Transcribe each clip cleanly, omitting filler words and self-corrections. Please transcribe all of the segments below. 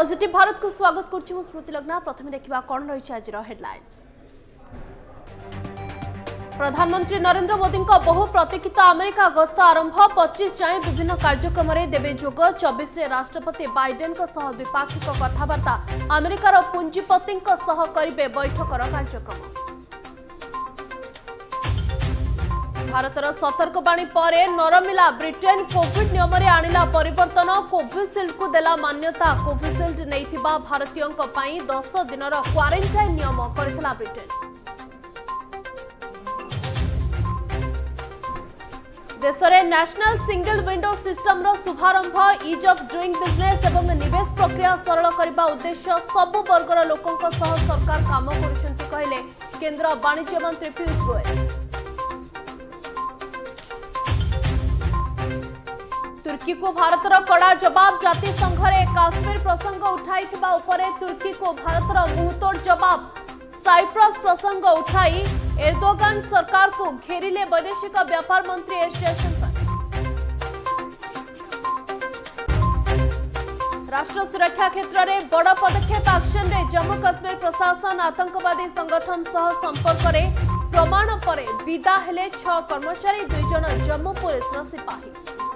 Positive Bharat को स्वागत करुच्ची स्मृति लग्ना। प्रथम देखा कौन रही आज हेडलाइंस। प्रधानमंत्री नरेंद्र मोदी बहु प्रतीक्षित अमेरिका गस्त आरंभ 25 जाए विभिन्न कार्यक्रम में देवे जोग। 24 रे राष्ट्रपति बाइडेन द्विपाक्षिक कथबार्ता अमेरिकार पुंजीपति करेंगे बैठकर कार्यक्रम। भारतर सतर्कवाणी पर नरमिला ब्रिटेन कोविड नियम रे आनिला परिवर्तन। कोविशील्ड को देला मान्यता। कोविशील्ड नैथिबा भारतीयों पई 10 दिनर क्वारंटाइन नियम करथिला ब्रिटेन। देश में नेशनल सिंगल विंडो सिस्टम रो शुभारंभ। इज ऑफ डूइंग बिजनेस एवं निवेश प्रक्रिया सरल करने उद्देश्य सबु वर्गर लोकों सह सरकार काम करुछंती कहले केंद्र वाणिज्य मंत्री पीयूष गोयल। तुर्की को भारतर कड़ा जवाब। जातिसंघ रे काश्मीर प्रसंग उठाइथिबा उपरे तुर्की को भारतर मुंहतोड़ जवाब। साइप्रस प्रसंग उठाई एर्दोगान सरकार को घेरिले वैदेशिक व्यापार मंत्री एस जयशंकर। राष्ट्र सुरक्षा क्षेत्र में बड़ पदक्षेप एक्शन रे जम्मू कश्मीर प्रशासन आतंकवादी संगठन सह संपर्क में प्रमाण पर विदा हेले 6 कर्मचारी 2 जन जम्मू पुलिस सिपाही।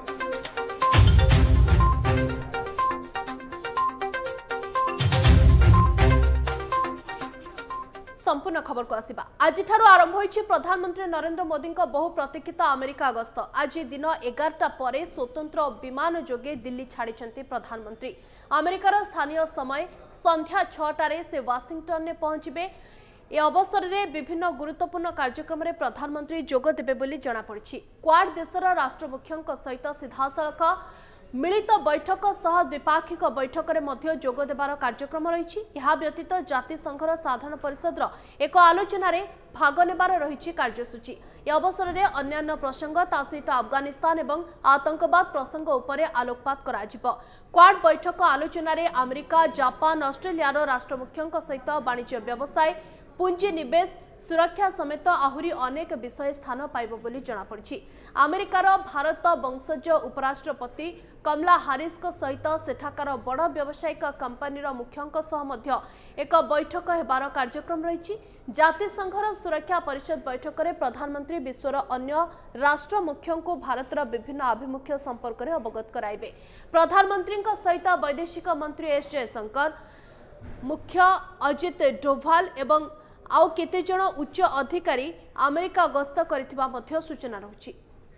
संपूर्ण खबर को आसिबा। आज आरंभ होइछि प्रधानमंत्री नरेंद्र मोदी बहु प्रतीक्षित अमेरिका गस्त। आज दिन 11टा पर स्वतंत्र विमान जोगे दिल्ली छाड़िछंती प्रधानमंत्री। अमेरिकार स्थानीय समय संध्या 6टारे से वाशिंगटन में पहुंचबे। ए अवसर में विभिन्न गुरुत्वपूर्ण कार्यक्रम में प्रधानमंत्री जोग देबे बोली जणा पड़िछि। क्वाड देशर राष्ट्र मुख्यों सहित सीधासलख मिलित बैठक सह द्विपाक्षिक बैठक में मध्य जोग देवार कार्यक्रम रही। यह व्यतीत जातिसंघर साधारण परिषद एक आलोचन में भाग नेबार रही कार्यसूची। यह अवसर में अन्यान्य प्रसंग ता सहित अफगानिस्तान एवं आतंकवाद प्रसंग उपर आलोकपात कराजिब। क्वाड बैठक आलोचन में अमेरिका, जापान, ऑस्ट्रेलियार राष्ट्र मुख्यों सहित वाणिज्य, व्यवसाय, पुंजी निवेश, सुरक्षा समेत आहुरी अनेक विषय स्थान पाइब बोली जଣାपड़ी। अमेरिकार भारत वंशज उपराष्ट्रपति कमला हारिस सहित सेठाकार बड़ व्यावसायिक कंपनीर मुख्यों सह मध्य एक बैठक हेबार कार्यक्रम रही। जातिसंघर सुरक्षा परिषद बैठक में प्रधानमंत्री विश्वर अन्य राष्ट्र मुख्यों को भारतर विभिन्न आभिमुख्य संपर्क में अवगत कराइबे। प्रधानमंत्री सहित वैदेशिक मंत्री एस जयशंकर, मुख्य अजित डोभाल एवं आउ केते जण उच्च अधिकारी अमेरिका गस्त करिथिबा मध्य सूचना रहुछि।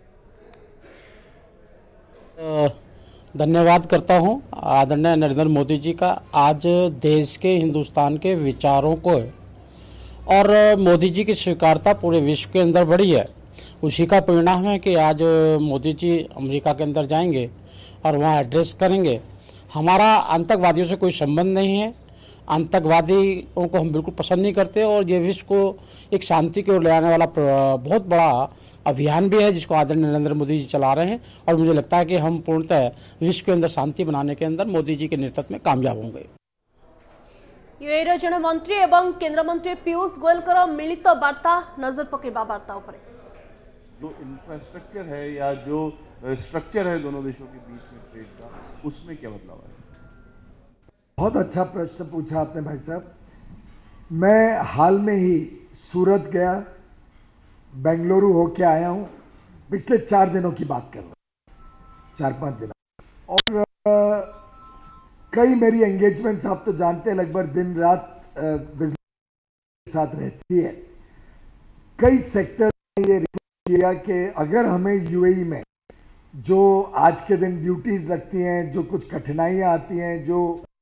धन्यवाद करता हूं आदरणीय नरेंद्र मोदी जी का। आज देश के, हिंदुस्तान के विचारों को और मोदी जी की स्वीकारता पूरे विश्व के अंदर बढ़ी है। उसी का परिणाम है कि आज मोदी जी अमेरिका के अंदर जाएंगे और वहां एड्रेस करेंगे। हमारा आतंकवादियों से कोई संबंध नहीं है। आतंकवादियों को हम बिल्कुल पसंद नहीं करते और ये विश्व को एक शांति की ओर ले आने वाला बहुत बड़ा अभियान भी है जिसको आदरणीय नरेंद्र मोदी जी चला रहे हैं। और मुझे लगता है कि हम पूर्णतः विश्व के अंदर शांति बनाने के अंदर मोदी जी के नेतृत्व में कामयाब होंगे। यूएईर जन मंत्री एवं केंद्र मंत्री पीयूष गोयल मिलित वार्ता नजर पकेबा वार्ता ऊपर जो इंफ्रास्ट्रक्चर है या जो स्ट्रक्चर है दोनों देशों के बीच में ट्रेड का, उसमें क्या बदलाव है? बहुत अच्छा प्रश्न पूछा आपने भाई साहब। मैं हाल में ही सूरत गया, बेंगलुरु होके आया हूँ। पिछले 4 दिनों की बात कर रहा हूँ, 4-5 दिन। और कई मेरी एंगेजमेंट्स आप तो जानते हैं लगभग दिन रात बिजनेस के साथ रहती है। कई सेक्टर ने ये रिक्वेस्ट किया कि अगर हमें यूएई में जो आज के दिन ड्यूटीज लगती हैं, जो कुछ कठिनाइयाँ आती हैं, जो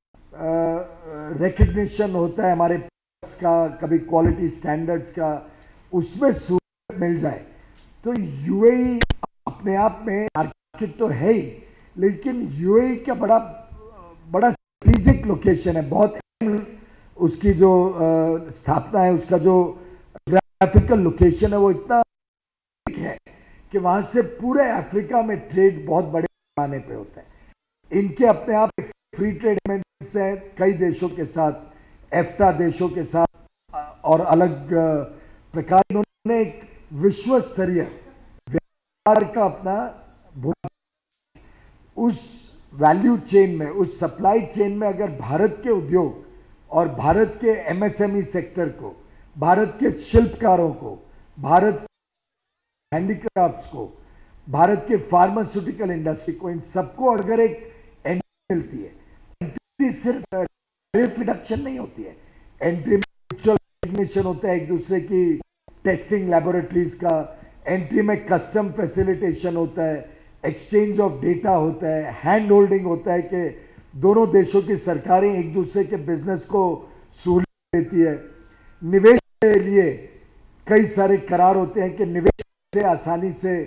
रिकग्निशन होता है हमारे का, कभी क्वालिटी स्टैंडर्ड्स का, उसमें सूरत मिल जाए तो यूएई अपने आप में मार्केट तो है ही, लेकिन यूएई का बड़ा स्ट्रेटेजिक लोकेशन है। बहुत उसकी जो स्थापना है, उसका जो ग्राफिकल लोकेशन है वो इतना है कि वहां से पूरे अफ्रीका में ट्रेड बहुत बड़े पैमाने पे होता है। इनके अपने आप फ्री ट्रेड एग्रीमेंट्स है कई देशों के साथ, एफ्टा देशों के साथ और अलग प्रकार। इन्होंने एक विश्व स्तरीय व्यापार का अपना उस वैल्यू चेन में, उस सप्लाई चेन में अगर भारत के उद्योग और भारत के एमएसएमई सेक्टर को, भारत के शिल्पकारों को, भारत के हैंडीक्राफ्ट्स को, भारत के फार्मास्यूटिकल इंडस्ट्री को, इन सबको अगर एक एंट्री मिलती है, एंट्री सिर्फ टैरिफ रिडक्शन नहीं होती है, एंट्री में म्यूचुअल रिकग्निशन होता है एक दूसरे की टेस्टिंग लैबोरेटरीज का, एंट्री में कस्टम फैसिलिटेशन होता है, एक्सचेंज ऑफ डेटा होता है, हैंड होल्डिंग होता है कि दोनों देशों की सरकारें एक दूसरे के बिजनेस को सहूलियत देती है। निवेश के लिए कई सारे करार होते हैं कि निवेश से आसानी से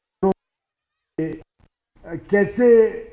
कैसे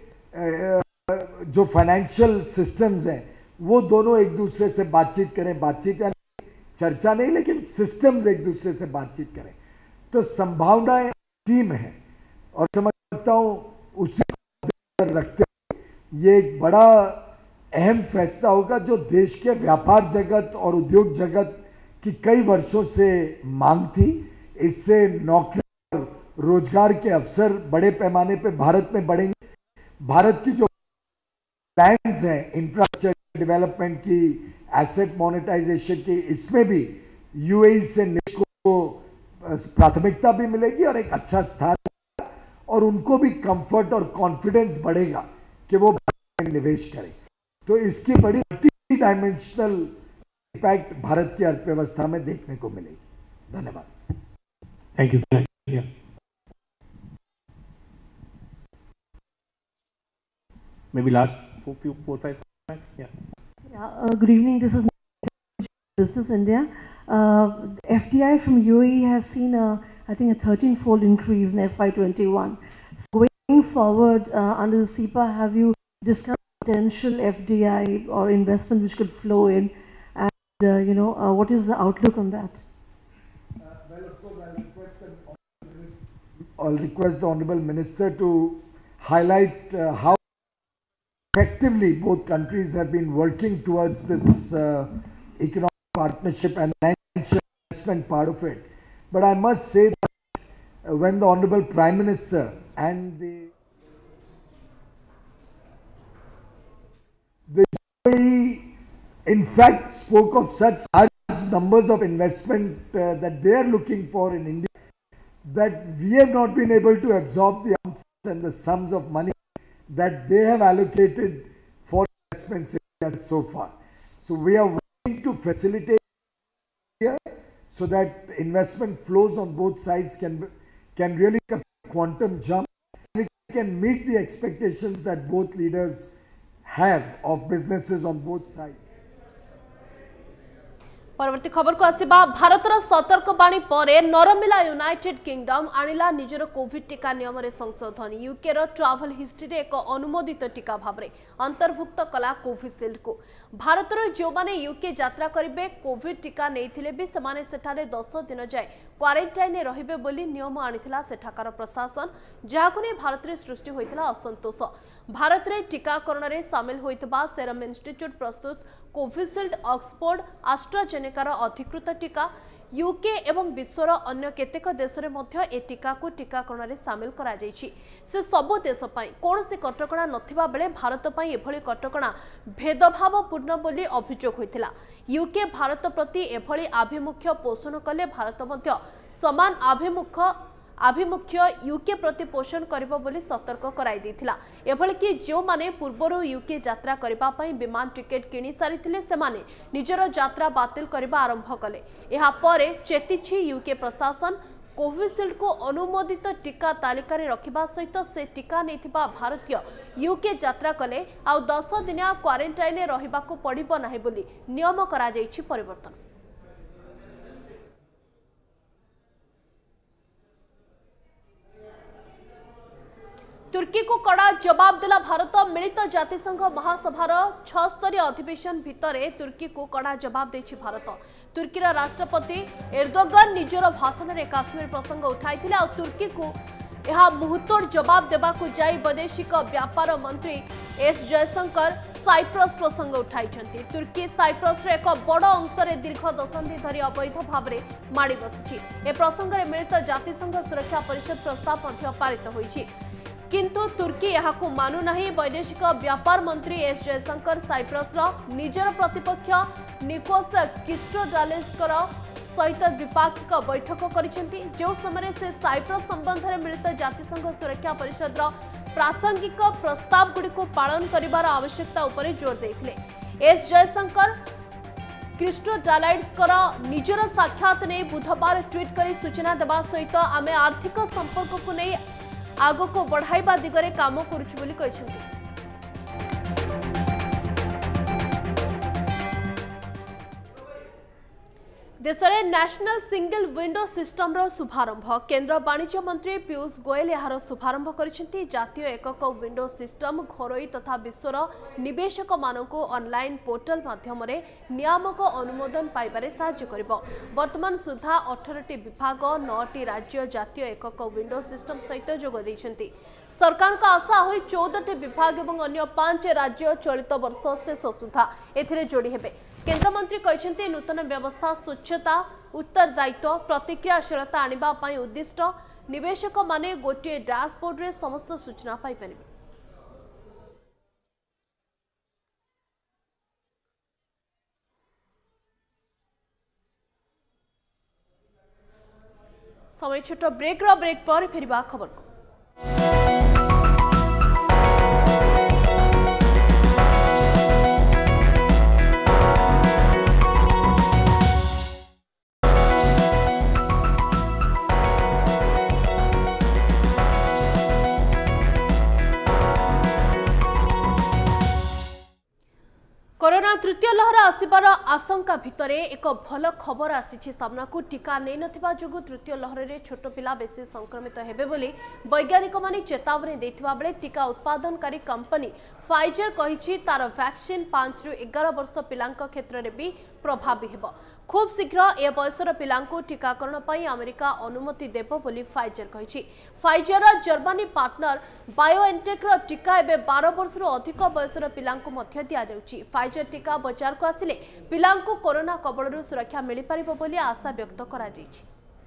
जो फाइनेंशियल सिस्टम्स हैं वो दोनों एक दूसरे से बातचीत करें, बातचीत यानी चर्चा नहीं लेकिन सिस्टम्स एक दूसरे से बातचीत करें, तो संभावनाएं असीम है। और समझता हूं उसी को रखते हुए ये एक बड़ा अहम फैसला होगा जो देश के व्यापार जगत और उद्योग जगत की कई वर्षों से मांग थी। इससे नौकरी और रोजगार के अवसर बड़े पैमाने पे भारत में बढ़ेंगे। भारत की जो प्लान्स हैं इंफ्रास्ट्रक्चर डेवलपमेंट की, एसेट मोनेटाइजेशन की, इसमें भी यूएई से निवेश को प्राथमिकता भी मिलेगी और एक अच्छा स्थान, और उनको भी कंफर्ट और कॉन्फिडेंस बढ़ेगा कि वो भारत में निवेश करें। तो इसकी बड़ी मल्टी डायमेंशनल इम्पैक्ट भारत की अर्थव्यवस्था में देखने को मिलेगी। धन्यवाद। Thank you. Maybe last 4-5 minutes. Yeah. Good evening. This is Business India. FDI from UAE has seen I think a 13-fold increase in FY21. So going forward under the CEPA, have you discussed potential FDI or investment which could flow in, and what is the outlook on that? Well, of course, I'll request the Honorable Minister to highlight how effectively both countries have been working towards this economic partnership and financial investment part of it. But I must say that when the Honorable Prime Minister and the UAE in fact spoke of such large numbers of investment that they are looking for in India, that we have not been able to absorb the amounts and the sums of money that they have allocated for investments so far. So we are working to facilitate here so that investment flows on both sides can really come a quantum jump, and it can meet the expectations that both leaders have of businesses on both sides. परवर्ती खबर को आसिबा भारतर सतर्कवाणी परे नरमिला United kingdom आनिला निजर Covid टीका नियम रे संशोधन। UK रो travel history रे एक अनुमोदित टीका भाबरे अंतर्भुक्त कला कोविशील्ड को। भारतर जो माने यूके यात्रा करिवे कोविड टीका नेइथिले भी समाने सेठारे 10 दिन जाय क्वारंटाइन रहिबे बोली नियम आनिथिला सेठाकार प्रशासन, जाहाको ने भारत रे सृष्टि होइथिला असंतोष। भारत रे टीकाकरण रे शामिल होइतबा सेरम इंस्टीट्यूट प्रस्तुत कोविशील्ड ऑक्सफोर्ड एस्ट्राजेनेकार अधिकृत टीका यूके एवं विश्वर अन्य केतेक देश रे मध्य ए टीका को टीकाकरण रे शामिल करा जायछि। से सबु देश पई कोनोसी कटकणा नथिबा बेले भारत पई एभली कटकणा भेदभावपूर्ण बोली अभियोग होइथिला। यूके भारत प्रति एभली आभिमुख्य पोषण कले भारत मध्य समान आभिमुख्य यूके प्रति पोषण करिबो बोली सतर्क कराई दैथिला। एभली कि जो माने पूर्वरु यूके यात्रा करिबा पई विमान टिकेट किनि सारिथिले सेमाने निजर यात्रा बातिल करिबा आरंभ कले। एहा परे चेतिछि यूके प्रशासन कोविशील्ड को अनुमोदित टीका तालिका रे रखिबा सहित से टीका नेथिबा भारतीय यूके यात्रा कले आ 10 दिनिया क्वारंटाइन रे रहिबाकू पड़िबो नाही बोली नियम करा जायछि परिवर्तन। तुर्की को कड़ा जवाब देला भारत। मिलित जातिसंघ महासभार 6 स्तरीय अधिवेशन भितरे तुर्की को कड़ा जवाब देछि भारत। तुर्कीर राष्ट्रपति एर्दोगन निजर भाषण में काश्मीर प्रसंग उठाई आ तुर्की को यह मुहतोड़ जवाब देबाकू जाई वैदेशिक व्यापार मंत्री एस जयशंकर साइप्रस प्रसंग उठाई। तुर्की साइप्रस एक बड़ अंश में दीर्घ दशंधि धरी अवैध भाव में माड़ी बसी। ए प्रसंग में मिलित जातिसंघ सुरक्षा परिषद प्रस्ताव पारित होइछि। किंतु तुर्की यहाकू मानु नहीं। वैदेशिक व्यापार मंत्री एस जयशंकर साइप्रसर निजर प्रतिपक्ष निकोस क्रिस्टोडालिसकर सहित द्विपाक्षिक बैठक करिसेंती। जो समय से साइप्रस संबंध में मिलित जातिसंघ सुरक्षा परिषद प्रासंगिक प्रस्ताव गुड़िक पालन करिवार आवश्यकता उपरे जोर देथिले। एस जयशंकर क्रिस्टोडालाइड्सकर निजर साक्षात ने बुधवार ट्वीट करी सूचना देवा सहित आमे आर्थिक संपर्क को नहीं आग को बढ़ाइबा दिगरे काम करुछु बोली कहिसेंती। देश में नेशनल सिंगल विंडो सिस्टम रो शुभारंभ केंद्र वाणिज्य मंत्री पीयूष गोयल यार शुभारंभ करिसेंती। जातीय एकक विंडो सिस्टम घरोई तथा विश्वर निवेशक मानकु ऑनलाइन पोर्टल माध्यम रे नियामक अनुमोदन पाइबारे सहायता करिबो। वर्तमान सुधा 18टी विभाग 9टी राज्य जातीय एकक विंडो सिस्टम सहित जोग दैछंती। सरकार का आशा होई 14टी विभाग एवं अन्य 5 राज्य चलित वर्ष शेष सुधा एथिरे जोड़ी हेबे। केंद्र मंत्री कहते नूतन व्यवस्था स्वच्छता उत्तरदायित्व प्रतिक्रियाशीलता आनिबा पई उद्दिष्ट। निवेशक माने गोटे डैशबोर्ड रे समस्त सूचना पाई परिबे। समय छोट ब्रेक पर फेरिबा खबर को। कोरोना तृतीय लहर आसबार आशंका भितर एक भल खबर आसी सामना को टीका नहीं नथिबा जोगु तृतीय लहर रे छोट पिला बेसी संक्रमित हेबे बोली वैज्ञानिक माने चेतावनी देथिबा बेले टीका उत्पादनकारी कंपनी फाइजर कहिछि तार वैक्सीन 5 रु 11 वर्ष पिलांक क्षेत्र रे भी प्रभावी हेबो। खूब शीघ्र ए बयसर पिलांको टीकाकरण पई अमेरिका अनुमति देबो बोली फाइजर कहिछि। फाइजर जर्मनी पार्टनर बायोएनटेक रो टीका एबे 12 वर्ष रु अधिक बयसर पिलांको मध्य दिया जाउछि। फाइजर टीका बाजार को आसिले पिलांको कोरोना कबळरू सुरक्षा मिलि परिबो बोली आशा व्यक्त करा जाइछि।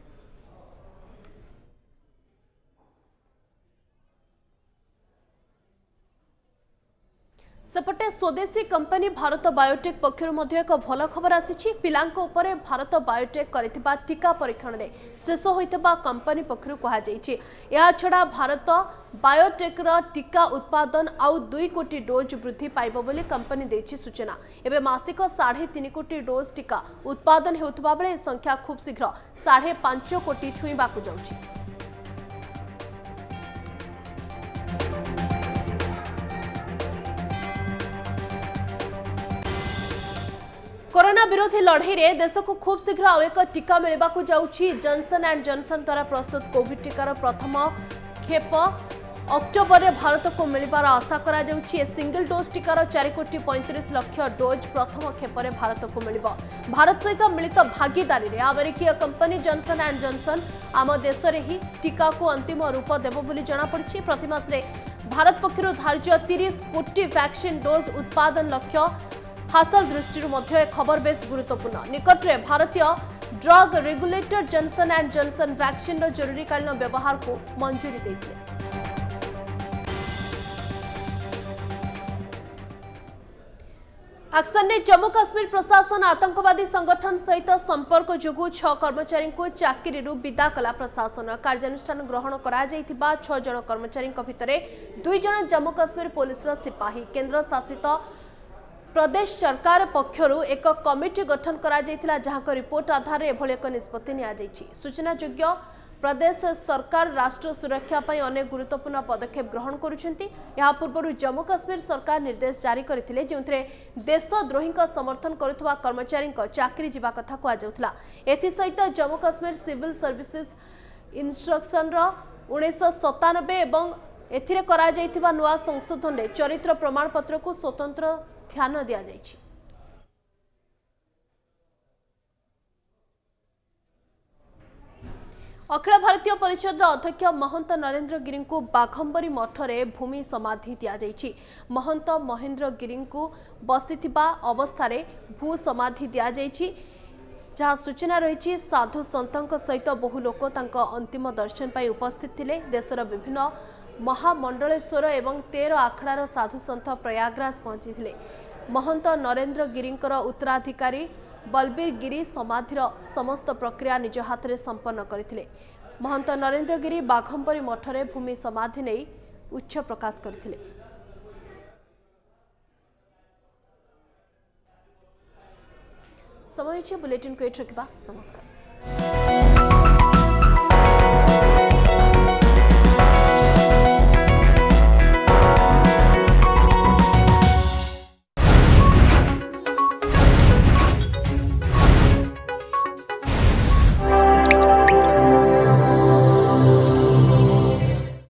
सेपटे स्वदेशी कंपनी भारत बायोटेक पक्षर मध्य एक भल खबर आसी। पिलांको उपरे भारत बायोटेक करिथिबा टीका परीक्षण रे शेष होइतबा कंपनी पक्षर कहा जाइछि। या छडा भारत बायोटेक रो टीका उत्पादन आउ 2 कोटी डोज वृद्धि पाइबो बोली कंपनी देछि सूचना। एबे मासिक 3.5 कोटी डोज टीका उत्पादन हेउतबा बेले संख्या खूब शीघ्र 5.5 कोटी छुईबा को जाउछि। कोरोना विरोधी लड़ाई रे देश को खूब शीघ्र आउ एक टीका मिलवा को जाउछि। जॉनसन एंड जॉनसन द्वारा प्रस्तुत कोविड टीकार प्रथम खेप अक्टोबर रे भारत को मिलबार आशा करा जाउछि। सिंगल डोज टीकार 4 कोटी 35 लाख डोज प्रथम खेप रे भारत को मिलिबो। भारत सहित मिलित भागीदारी रे अमेरिकीय कंपनी जॉनसन एंड जॉनसन आम देश रे ही टीका को अंतिम रूप देबो बोली जणा पड़छि। प्रतिमास रे भारत पक्षरु धार्य 30 कोटी वैक्सीन डोज उत्पादन लक्ष्य हासिल दृष्टि मध्य खबर बेस गुरुत्वपूर्ण। निकटरे भारतीय drug regulator Johnson and Johnson vaccine जरूरीकालीन व्यवहार को मंजूरी देथिले। एक्शन ने जम्मू काश्मीर प्रशासन आतंकवादी संगठन सहित संपर्क जोगु 6 कर्मचारी को चाकरी विदा कला। प्रशासन कार्यानुष्ठान ग्रहण करा जाइथिबा 6 जन कर्मचारी भितरे 2 जन जम्मू काश्मीर पुलिस सिपाही। केंद्र शासित प्रदेश सरकार पक्षरु एक कमिटी गठन करा जाइथिला जहां रिपोर्ट आधार रे एभली एक निष्पत्ति निया जाइछि। सूचनायोग्य प्रदेश सरकार राष्ट्र सुरक्षा पई अनेक गुरुत्वपूर्ण पदक्षेप ग्रहण करुछंती। या पूर्व जम्मू काश्मीर सरकार निर्देश जारी करथिले जेउथरे देशद्रोही समर्थन करुथबा कर्मचारी चाकरी जीवा कथा कहा जाउथला। एथि सहित Jammu Kashmir civil services instruction 1997 एवं एथिरे करा जाइथिबा नुवा संशोधन रे चरित्र प्रमाण पत्र को स्वतंत्र ध्यान दिया जाइछि। अखिल भारतीय परिषद अध्यक्ष महंत नरेंद्र गिरी को बाघंबरी मठरे भूमि समाधि दिया जाइछि। महंत महेंद्र गिरी को बसिथिबा अवस्था भू समाधि दिया जाइछि। जहाँ सूचना रही साधु संतों सहित बहु लोक अंतिम दर्शन पर उपस्थित थिले। देशर विभिन्न महामंडलेश्वर एवं 13 आखड़ार साधु सन्थ प्रयागराज पहुंची महंत नरेंद्र गिरींकर उत्तराधिकारी बलबीर गिरी समाधिर समस्त प्रक्रिया निज हाथ में संपन्न करथिले। महंत नरेंद्र गिरी बाघंपरी मठरे भूमि समाधि नहीं उच्च प्रकाश करथिले। समय बुलेटिन को एठ रखा। नमस्कार।